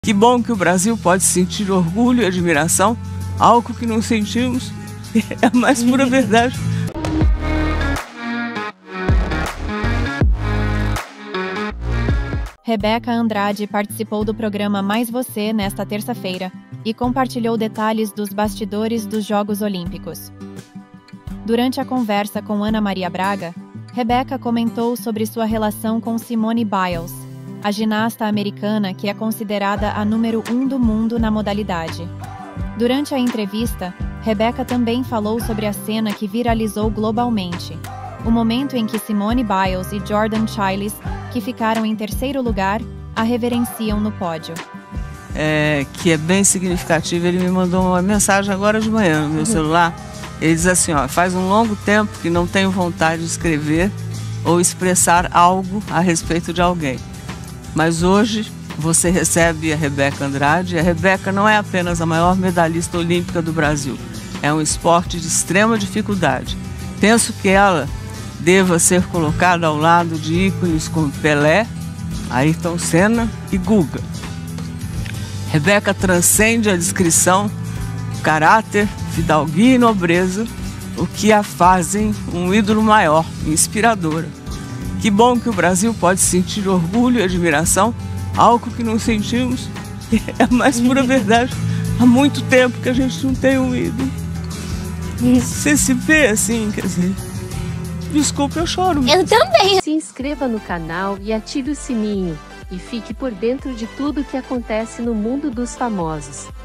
Que bom que o Brasil pode sentir orgulho e admiração, algo que não sentimos, é a mais pura verdade. Rebeca Andrade participou do programa Mais Você nesta terça-feira e compartilhou detalhes dos bastidores dos Jogos Olímpicos. Durante a conversa com Ana Maria Braga, Rebeca comentou sobre sua relação com Simone Biles, a ginasta americana que é considerada a número 1 do mundo na modalidade. Durante a entrevista, Rebeca também falou sobre a cena que viralizou globalmente, o momento em que Simone Biles e Jordan Chiles, que ficaram em terceiro lugar, a reverenciam no pódio. Que é bem significativo. Ele me mandou uma mensagem agora de manhã no meu celular. Ele diz assim, faz um longo tempo que não tenho vontade de escrever ou expressar algo a respeito de alguém. Mas hoje você recebe a Rebeca Andrade. A Rebeca não é apenas a maior medalhista olímpica do Brasil. É um esporte de extrema dificuldade. Penso que ela deva ser colocada ao lado de ícones como Pelé, Ayrton Senna e Guga. Rebeca transcende a descrição, caráter, fidalguia e nobreza, o que a fazem um ídolo maior, inspiradora. Que bom que o Brasil pode sentir orgulho e admiração, algo que não sentimos, é a mais pura verdade. Há muito tempo que a gente não tem um ídolo. Você se vê assim, quer dizer... Desculpa, eu choro. Eu também. Se inscreva no canal e ative o sininho. E fique por dentro de tudo que acontece no mundo dos famosos.